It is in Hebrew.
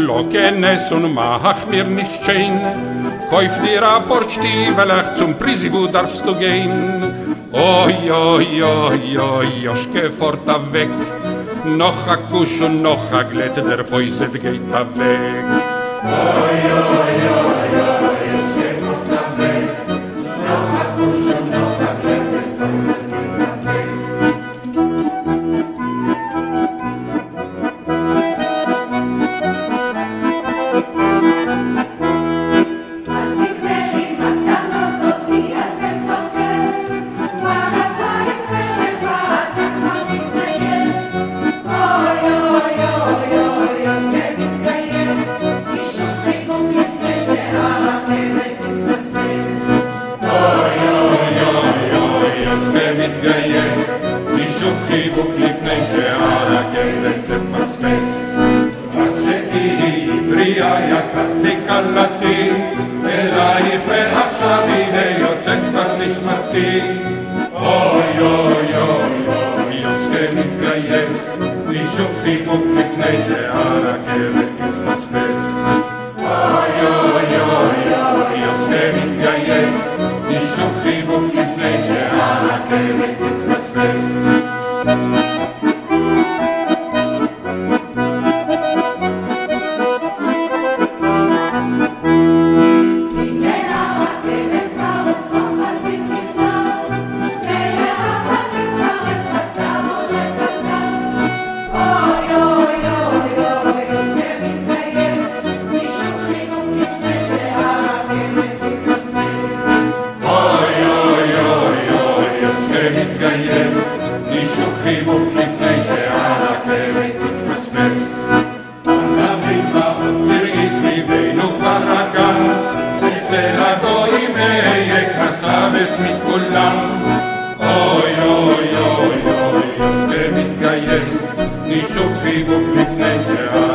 Glockenes und mach mir nicht schön. Kauf dir a Portstiefel, zum Prisi, wo darfst du gehen? Oi, oi, oi, oi, Yoshke fort weg. Noch a Kusch und noch a Glätte, der Päuset geht weg. Oi, oi, oi, oi, Yoshke fort weg. Noch a Kusch und noch a Glätte, der Päuset geht weg. חיבוק לפני שהרכבת תפספס רק שהיא בריאה יקרתי קלתי אלייך ועכשיו הנה יוצאת כבר נשמתי אוי אוי אוי אוי יוסקה מתגייס לי שוב חיבוק לפני שהרכבת תתפספס אוי אוי אוי אוי יוסקה מתגייס לי שוב חיבוק לפני שהרכבת תתפספס אוי אוי אוי יוסקה מתגייס לי שוב חיבוק לפני